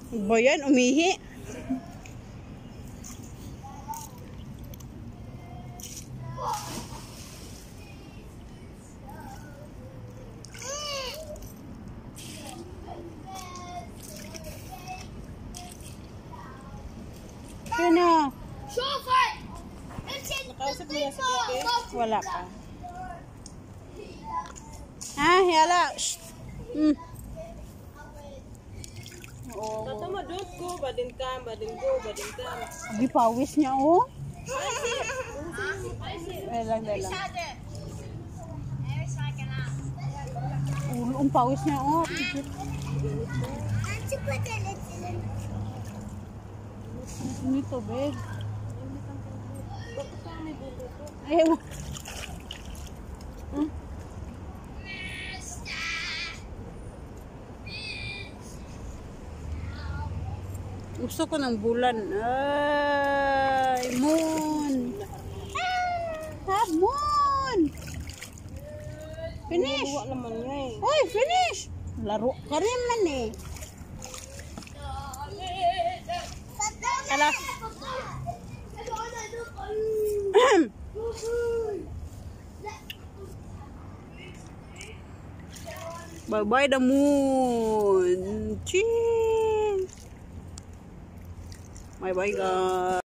Ba yan? Umihi. Sino? Nakausap mo na si Kiki? Wala pa. Ah, yala. Shh. Tatama, don't go, badin ka. Abi, pawis niya, oh. Lang. Ang pawis niya, oh. Ini tubig. Ayaw. Gusto ko ng bulan. Ay, moon. Ah, moon. Finish. Oy, finish. Laro ka rin man eh. Ala. Bye-bye the moon. Cheese. Bye-bye guys.